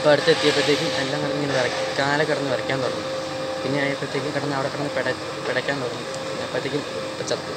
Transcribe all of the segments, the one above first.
അപ്പോൾ അടുത്തെത്തിയപ്പോഴത്തേക്കും എല്ലാം കിടന്ന് ഇങ്ങനെ കാല കിടന്ന് വരയ്ക്കാൻ തുടങ്ങി. പിന്നെ ആയപ്പോഴത്തേക്കും കിടന്ന് അവിടെ കിടന്ന് പിടയ്ക്കാൻ തുടങ്ങി. അപ്പോഴത്തേക്കും ചത്തു.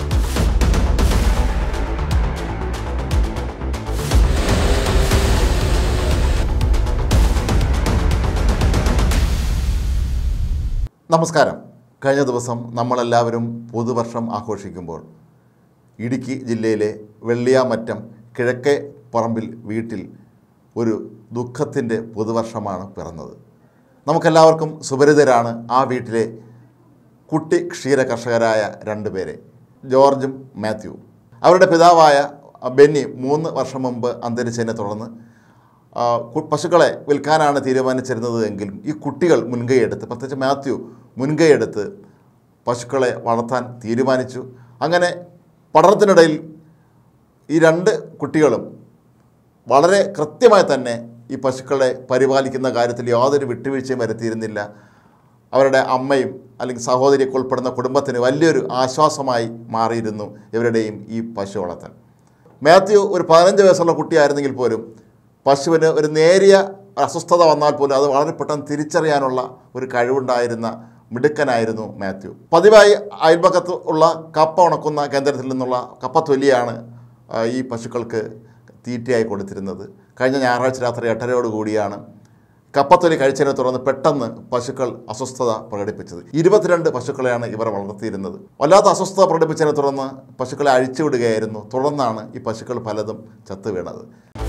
നമസ്കാരം. കഴിഞ്ഞ ദിവസം നമ്മളെല്ലാവരും പുതുവർഷം ആഘോഷിക്കുമ്പോൾ ഇടുക്കി ജില്ലയിലെ വെള്ളിയാമറ്റം കിഴക്കേ പറമ്പിൽ വീട്ടിൽ ഒരു ദുഃഖത്തിൻ്റെ പുതുവർഷമാണ് പിറന്നത്. നമുക്കെല്ലാവർക്കും സുപരിചിതരാണ് ആ വീട്ടിലെ കുട്ടി ക്ഷീര കർഷകരായ 2 പേരെ, ജോർജും മാത്യു. അവരുടെ പിതാവായ ബെന്നി 3 വർഷം മുമ്പ് അന്തരിച്ചതിനെ തുടർന്ന് പശുക്കളെ വിൽക്കാനാണ് തീരുമാനിച്ചിരുന്നത് എങ്കിലും ഈ കുട്ടികൾ മുൻകൈയെടുത്ത്, പ്രത്യേകിച്ച് മാത്യു മുൻകൈയെടുത്ത് പശുക്കളെ വളർത്താൻ തീരുമാനിച്ചു. അങ്ങനെ പഠനത്തിനിടയിൽ ഈ 2 കുട്ടികളും വളരെ കൃത്യമായി തന്നെ ഈ പശുക്കളെ പരിപാലിക്കുന്ന കാര്യത്തിൽ യാതൊരു വിട്ടുവീഴ്ചയും വരുത്തിയിരുന്നില്ല. അവരുടെ അമ്മയും അല്ലെങ്കിൽ സഹോദരിയൊക്കെ ഉൾപ്പെടുന്ന കുടുംബത്തിന് വലിയൊരു ആശ്വാസമായി മാറിയിരുന്നു ഇവരുടെയും ഈ പശു വളർത്തൽ. മാത്യു ഒരു 15 വയസ്സുള്ള കുട്ടിയായിരുന്നെങ്കിൽ പോലും പശുവിന് ഒരു നേരിയ അസ്വസ്ഥത വന്നാൽ പോലും അത് വളരെ പെട്ടെന്ന് തിരിച്ചറിയാനുള്ള ഒരു കഴിവുണ്ടായിരുന്ന മിടുക്കനായിരുന്നു മാത്യു. പതിവായി അയൽപക്കത്ത് ഉള്ള കപ്പ ഉണക്കുന്ന കേന്ദ്രത്തിൽ നിന്നുള്ള കപ്പത്തൊലിയാണ് ഈ പശുക്കൾക്ക് തീറ്റയായി കൊടുത്തിരുന്നത്. കഴിഞ്ഞ ഞായറാഴ്ച രാത്രി 8:30 കൂടിയാണ് കപ്പത്തൊലി കഴിച്ചതിനെ തുടർന്ന് പെട്ടെന്ന് പശുക്കൾ അസ്വസ്ഥത പ്രകടിപ്പിച്ചത്. 22 പശുക്കളെയാണ് ഇവർ വളർത്തിയിരുന്നത്. വല്ലാത്ത അസ്വസ്ഥത പ്രകടിപ്പിച്ചതിനെ തുടർന്ന് പശുക്കളെ അഴിച്ചുവിടുകയായിരുന്നു. തുടർന്നാണ് ഈ പശുക്കൾ പലതും ചത്തു വീണത്.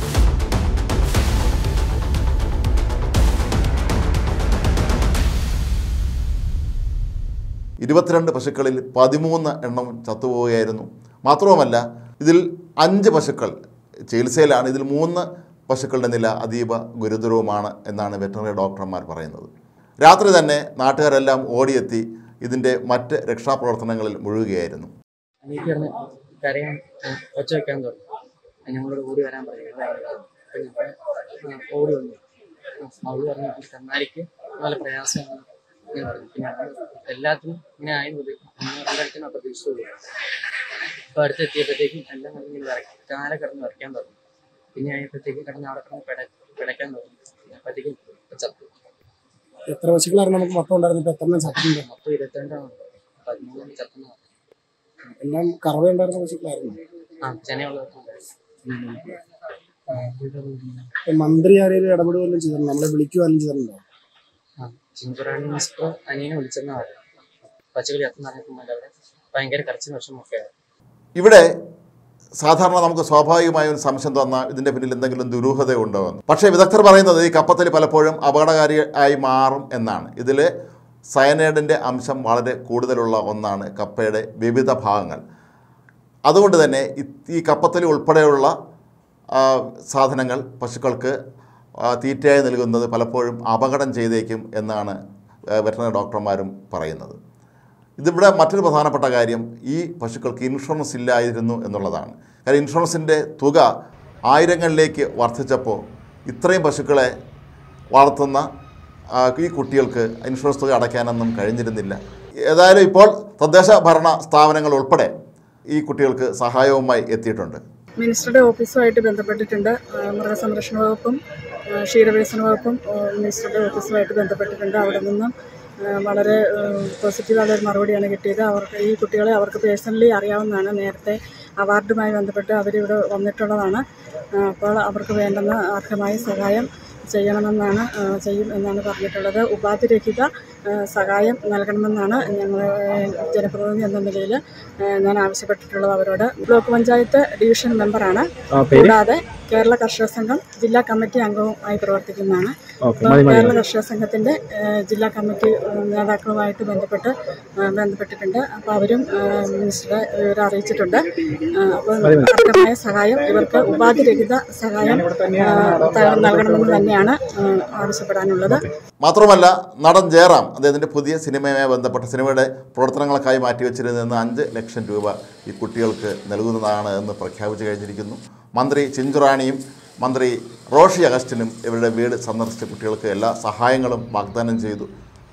22 പശുക്കളിൽ 13 എണ്ണം ചത്തുപോവുകയായിരുന്നു. മാത്രവുമല്ല, ഇതിൽ 5 പശുക്കൾ ചികിത്സയിലാണ്. ഇതിൽ 3 പശുക്കളുടെ നില അതീവ ഗുരുതരവുമാണ് എന്നാണ് വെറ്ററിനറി ഡോക്ടർമാർ പറയുന്നത്. രാത്രി തന്നെ നാട്ടുകാരെല്ലാം ഓടിയെത്തി ഇതിൻ്റെ മറ്റ് രക്ഷാപ്രവർത്തനങ്ങളിൽ മുഴുകുകയായിരുന്നു. കരയാൻ ഒച്ച വയ്ക്കാൻ തുടങ്ങി. ഞങ്ങളോട് ഓടി വരാൻ പറഞ്ഞു. ഓടി വന്നു. അവള് പറഞ്ഞു കന്നാലിക്ക് നല്ല പ്രയാസമാണ് എന്ന് പറഞ്ഞു. പിന്നെ എല്ലാത്തിനും ഇങ്ങനെ ആയത് എല്ലാത്തിനും പ്രതീക്ഷിച്ചുള്ളൂ. അപ്പോൾ അടുത്തെത്തിയപ്പോഴത്തേക്കും എല്ലാം ഇങ്ങനെ കാല കിടന്ന് വരയ്ക്കാൻ തുടങ്ങി. പിന്നെ ആയപ്പോഴത്തേക്കും കിടന്ന് അവിടെ കിടന്ന് പിടയ്ക്കാൻ തുടങ്ങി. അപ്പോഴത്തേക്കും ചത്തു. എത്ര പശുക്കളായിരുന്നു നമുക്ക് മൊത്തം ഉണ്ടായിരുന്നു? എത്ര ചത്തുണ്ട്? മൊത്തം 22 13 ചത്തുന്ന. എല്ലാം കറവയുണ്ടായിരുന്ന പശുക്കളായിരുന്നു. ചെനയുള്ള മന്ത്രി ആരെങ്കിലും ഇടപെടുകയും ചെയ്തിരുന്നു? നമ്മളെ വിളിക്കുകയും ചെയ്തിട്ടുണ്ടോ? ചിഞ്ചുറാണി മിനിസ്റ്റർ അനിയനെ വിളിച്ചെന്നാ പറഞ്ഞു. പച്ചക്കറി ചത്തുന്ന അറിഞ്ഞപ്പോൾ അവിടെ ഭയങ്കര കരച്ചിൽ വിഷമമൊക്കെ. ഇവിടെ സാധാരണ നമുക്ക് സ്വാഭാവികമായ ഒരു സംശയം തോന്നാം, ഇതിൻ്റെ പിന്നിൽ എന്തെങ്കിലും ദുരൂഹതയുണ്ടോ എന്ന്. പക്ഷേ വിദഗ്ധർ പറയുന്നത് ഈ കപ്പത്തൊലി പലപ്പോഴും അപകടകാരിയായി മാറും എന്നാണ്. ഇതിൽ സയനൈഡിൻ്റെ അംശം വളരെ കൂടുതലുള്ള ഒന്നാണ് കപ്പയുടെ വിവിധ ഭാഗങ്ങൾ. അതുകൊണ്ട് തന്നെ ഈ കപ്പത്തൊലി ഉൾപ്പെടെയുള്ള സാധനങ്ങൾ പശുക്കൾക്ക് തീറ്റയായി നൽകുന്നത് പലപ്പോഴും അപകടം ചെയ്തേക്കും എന്നാണ് വെറ്ററിനറി ഡോക്ടർമാരും പറയുന്നത്. ഇതിവിടെ മറ്റൊരു പ്രധാനപ്പെട്ട കാര്യം, ഈ പശുക്കൾക്ക് ഇൻഷുറൻസ് ഇല്ലായിരുന്നു എന്നുള്ളതാണ്. കാരണം ഇൻഷുറൻസിൻ്റെ തുക ആയിരങ്ങളിലേക്ക് വർദ്ധിച്ചപ്പോൾ ഇത്രയും പശുക്കളെ വളർത്തുന്ന ഈ കുട്ടികൾക്ക് ഇൻഷുറൻസ് തുക അടയ്ക്കാനൊന്നും കഴിഞ്ഞിരുന്നില്ല. ഏതായാലും ഇപ്പോൾ തദ്ദേശ ഭരണ സ്ഥാപനങ്ങൾ ഉൾപ്പെടെ ഈ കുട്ടികൾക്ക് സഹായവുമായി എത്തിയിട്ടുണ്ട്. മിനിസ്റ്ററുടെ ഓഫീസുമായിട്ട് ബന്ധപ്പെട്ടിട്ടുണ്ട്. മൃഗസംരക്ഷണ വകുപ്പും ക്ഷീരവികസന വകുപ്പും മിനിസ്റ്ററുടെ ഓഫീസുമായിട്ട് ബന്ധപ്പെട്ടിട്ടുണ്ട്. അവിടെ നിന്നും വളരെ പോസിറ്റീവായ ഒരു മറുപടിയാണ് കിട്ടിയത്. ഈ കുട്ടികളെ അവർക്ക് പേഴ്സണലി അറിയാവുന്നതാണ്. നേരത്തെ അവാർഡുമായി ബന്ധപ്പെട്ട് അവരിവിടെ വന്നിട്ടുള്ളതാണ്. അപ്പോൾ അവർക്ക് വേണ്ടുന്ന അർഹമായ സഹായം ചെയ്യും എന്നാണ് പറഞ്ഞിട്ടുള്ളത്. ഉപാധിരഹിത സഹായം നൽകണമെന്നാണ് ഞങ്ങൾ ജനപ്രതിനിധി എന്ന നിലയിൽ ഞാൻ ആവശ്യപ്പെട്ടിട്ടുള്ളത് അവരോട്. ബ്ലോക്ക് പഞ്ചായത്ത് ഡിവിഷൻ മെമ്പറാണ്. കൂടാതെ കേരള കർഷക സംഘം ജില്ലാ കമ്മിറ്റി അംഗവുമായി പ്രവർത്തിക്കുന്നതാണ്. കേരള കർഷക സംഘത്തിൻ്റെ ജില്ലാ കമ്മിറ്റി നേതാക്കളുമായിട്ട് ബന്ധപ്പെട്ടിട്ടുണ്ട്. അപ്പോൾ അവരും മിനിസ്റ്ററെ വിവരം അറിയിച്ചിട്ടുണ്ട്. അപ്പോൾ അർഹമായ സഹായം ഇവർക്ക് ഉപാധിരഹിത സഹായം നൽകണമെന്ന് തന്നെയാണ് ആവശ്യപ്പെടാനുള്ളത്. മാത്രമല്ല, നടൻ ജയറാം അദ്ദേഹത്തിൻ്റെ പുതിയ സിനിമയുമായി ബന്ധപ്പെട്ട സിനിമയുടെ പ്രവർത്തനങ്ങൾക്കായി മാറ്റിവെച്ചിരുന്ന 5 ലക്ഷം രൂപ ഈ കുട്ടികൾക്ക് നൽകുന്നതാണ് എന്ന് പ്രഖ്യാപിച്ചു കഴിഞ്ഞിരിക്കുന്നു. മന്ത്രി ചിഞ്ചുറാണിയും മന്ത്രി റോഷി അഗസ്റ്റിനും ഇവരുടെ വീട് സന്ദർശിച്ച കുട്ടികൾക്ക് എല്ലാ സഹായങ്ങളും വാഗ്ദാനം ചെയ്തു.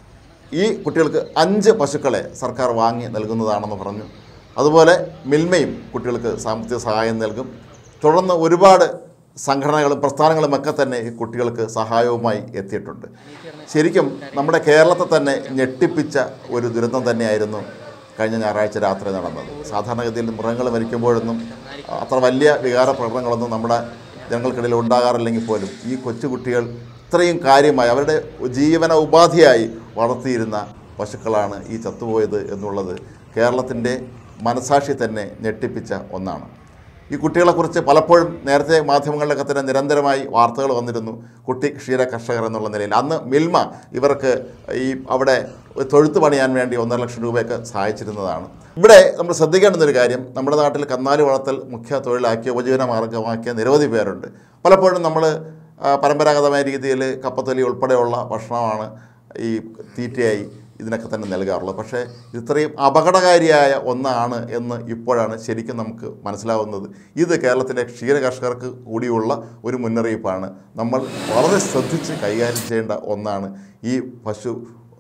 ഈ കുട്ടികൾക്ക് 5 പശുക്കളെ സർക്കാർ വാങ്ങി നൽകുന്നതാണെന്ന് പറഞ്ഞു. അതുപോലെ മിൽമയും കുട്ടികൾക്ക് സാമ്പത്തിക സഹായം നൽകും. തുടർന്ന് ഒരുപാട് സംഘടനകളും പ്രസ്ഥാനങ്ങളും ഒക്കെ തന്നെ ഈ കുട്ടികൾക്ക് സഹായവുമായി എത്തിയിട്ടുണ്ട്. ശരിക്കും നമ്മുടെ കേരളത്തെ തന്നെ ഞെട്ടിപ്പിച്ച ഒരു ദുരന്തം തന്നെയായിരുന്നു കഴിഞ്ഞ ഞായറാഴ്ച രാത്രി നടന്നത്. സാധാരണഗതിയിൽ മൃഗങ്ങൾ മരിക്കുമ്പോഴൊന്നും അത്ര വലിയ വികാര പ്രകടനങ്ങളൊന്നും നമ്മുടെ ജനങ്ങൾക്കിടയിൽ ഉണ്ടാകാറില്ലെങ്കിൽ പോലും ഈ കൊച്ചുകുട്ടികൾ ഇത്രയും കാര്യമായി അവരുടെ ജീവന ഉപാധിയായി വളർത്തിയിരുന്ന പശുക്കളാണ് ഈ ചത്തുപോയത് എന്നുള്ളത് കേരളത്തിൻ്റെ മനസാക്ഷി തന്നെ ഞെട്ടിപ്പിച്ച ഒന്നാണ്. ഈ കുട്ടികളെക്കുറിച്ച് പലപ്പോഴും നേരത്തെ മാധ്യമങ്ങളിലൊക്കെ തന്നെ നിരന്തരമായി വാർത്തകൾ വന്നിരുന്നു. കുട്ടി ക്ഷീര കർഷകർ എന്നുള്ള നിലയിൽ അന്ന് മിൽമ ഇവർക്ക് ഈ അവിടെ തൊഴുത്ത് പണിയാൻ വേണ്ടി 1.5 ലക്ഷം രൂപയൊക്കെ സഹായിച്ചിരുന്നതാണ്. ഇവിടെ നമ്മൾ ശ്രദ്ധിക്കേണ്ടുന്നൊരു കാര്യം, നമ്മുടെ നാട്ടിൽ കന്നാലി വളർത്തൽ മുഖ്യ തൊഴിലാക്കിയ ഉപജീവന മാർഗമാക്കിയ നിരവധി പേരുണ്ട്. പലപ്പോഴും നമ്മൾ പരമ്പരാഗതമായ രീതിയിൽ കപ്പത്തൊലി ഉൾപ്പെടെയുള്ള ഭക്ഷണമാണ് ഈ തീറ്റയായി ഇതിനൊക്കെ തന്നെ നൽകാറുള്ളത്. പക്ഷേ ഇത്രയും അപകടകാരിയായ ഒന്നാണ് എന്ന് ഇപ്പോഴാണ് ശരിക്കും നമുക്ക് മനസ്സിലാവുന്നത്. ഇത് കേരളത്തിലെ ക്ഷീര കർഷകർക്ക് കൂടിയുള്ള ഒരു മുന്നറിയിപ്പാണ്. നമ്മൾ വളരെ ശ്രദ്ധിച്ച് കൈകാര്യം ചെയ്യേണ്ട ഒന്നാണ് ഈ പശു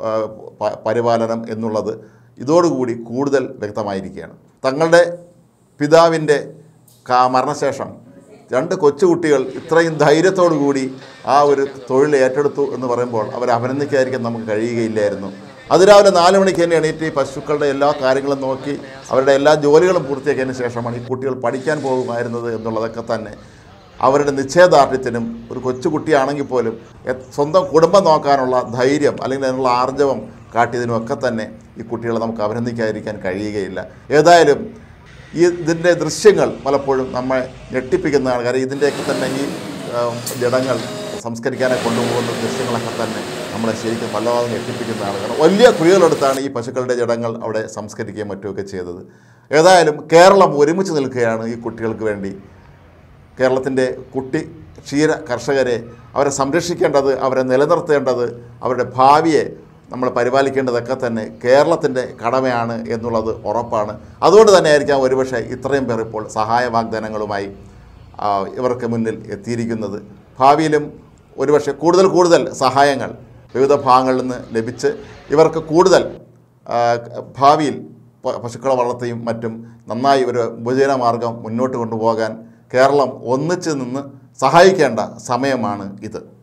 പരിപാലനം എന്നുള്ളത്. ഇതോടുകൂടി കൂടുതൽ വ്യക്തമായിരിക്കുകയാണ്. തങ്ങളുടെ പിതാവിൻ്റെ മരണശേഷം 2 കൊച്ചുകുട്ടികൾ ഇത്രയും ധൈര്യത്തോടു കൂടി ആ ഒരു തൊഴിൽ ഏറ്റെടുത്തു എന്ന് പറയുമ്പോൾ അവരെ അഭിനന്ദിക്കാതിരിക്കാൻ നമുക്ക് കഴിയുകയില്ലായിരുന്നു. അതിരാവിലെ 4 മണിക്ക് തന്നെ എണീറ്റ് ഈ പശുക്കളുടെ എല്ലാ കാര്യങ്ങളും നോക്കി അവരുടെ എല്ലാ ജോലികളും പൂർത്തിയാക്കിയതിന് ശേഷമാണ് ഈ കുട്ടികൾ പഠിക്കാൻ പോകുമായിരുന്നത് എന്നുള്ളതൊക്കെ തന്നെ അവരുടെ നിശ്ചയദാർഢ്യത്തിനും ഒരു കൊച്ചുകുട്ടിയാണെങ്കിൽ പോലും സ്വന്തം കുടുംബം നോക്കാനുള്ള ധൈര്യം അല്ലെങ്കിൽ അതിനുള്ള ആർജവം കാട്ടിയതിനുമൊക്കെ തന്നെ ഈ കുട്ടികളെ നമുക്ക് അഭിനന്ദിക്കാതിരിക്കാൻ കഴിയുകയില്ല. ഏതായാലും ഇതിൻ്റെ ദൃശ്യങ്ങൾ പലപ്പോഴും നമ്മെ ഞെട്ടിപ്പിക്കുന്നതാണ്. കാര്യം ഇതിൻ്റെയൊക്കെ തന്നെ ഈ ജഡങ്ങൾ സംസ്കരിക്കാനെ കൊണ്ടുപോകുന്ന ദൃശ്യങ്ങളൊക്കെ തന്നെ നമ്മളെ ശരിക്കും വല്ലാതെ ഞെട്ടിപ്പിക്കുന്നതാണ്. കാരണം വലിയ കുഴികളെടുത്താണ് ഈ പശുക്കളുടെ ജഡങ്ങൾ അവിടെ സംസ്കരിക്കുകയും മറ്റുമൊക്കെ ചെയ്തത്. ഏതായാലും കേരളം ഒരുമിച്ച് നിൽക്കുകയാണ് ഈ കുട്ടികൾക്ക് വേണ്ടി. കേരളത്തിൻ്റെ കുട്ടി ക്ഷീര കർഷകരെ അവരെ സംരക്ഷിക്കേണ്ടത്, അവരെ നിലനിർത്തേണ്ടത്, അവരുടെ ഭാവിയെ നമ്മൾ പരിപാലിക്കേണ്ടതൊക്കെ തന്നെ കേരളത്തിൻ്റെ കടമയാണ് എന്നുള്ളത് ഉറപ്പാണ്. അതുകൊണ്ട് തന്നെ ആയിരിക്കാം ഒരുപക്ഷെ ഇത്രയും പേർ ഇപ്പോൾ സഹായ വാഗ്ദാനങ്ങളുമായി ഇവർക്ക് മുന്നിൽ എത്തിയിരിക്കുന്നത്. ഭാവിയിലും ഒരുപക്ഷെ കൂടുതൽ സഹായങ്ങൾ വിവിധ ഭാഗങ്ങളിൽ നിന്ന് ലഭിച്ച് ഇവർക്ക് കൂടുതൽ ഭാവിയിൽ പശുക്കളെ വളർത്തിയും മറ്റും നന്നായി ഒരു ഉപജീവന മാർഗം മുന്നോട്ട് കൊണ്ടുപോകാൻ കേരളം ഒന്നിച്ച് നിന്ന് സഹായിക്കേണ്ട സമയമാണ് ഇത്.